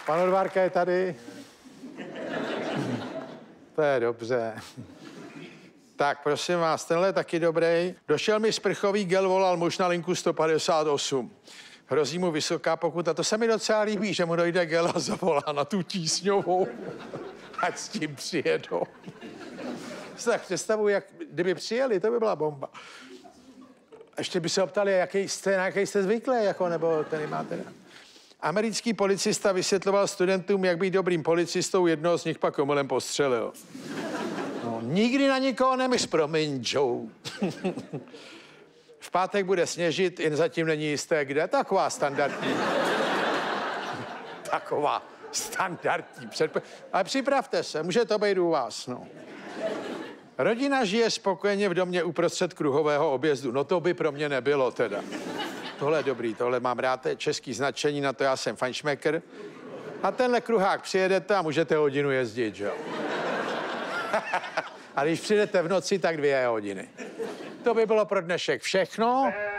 Pan Odvárka je tady. To je dobře. Tak, prosím vás, tenhle je taky dobrý. Došel mi sprchový gel, volal muž na linku 158. Hrozí mu vysoká pokuta. To se mi docela líbí, že mu dojde gel a zavolá na tu tísňovou. Ať s tím přijedou. Tak představuji, jak kdyby přijeli, to by byla bomba. Ještě by se optali, na jaký jste zvyklý, jako, nebo který máte. Americký policista vysvětloval studentům, jak být dobrým policistou, jednoho z nich pak omylem postřelil. No, nikdy na nikoho nemyš, promiň, Joe. V pátek bude sněžit, jen zatím není jisté kde. Taková standardní. Taková standardní Ale připravte se, může to být u vás, no. Rodina žije spokojeně v domě uprostřed kruhového objezdu. No to by pro mě nebylo teda. Tohle je dobrý, tohle mám rád, to je český značení, na to já jsem fajnšmekr. A tenhle kruhák přijedete a můžete hodinu jezdit, že jo? A když přijdete v noci, tak 2 hodiny. To by bylo pro dnešek všechno.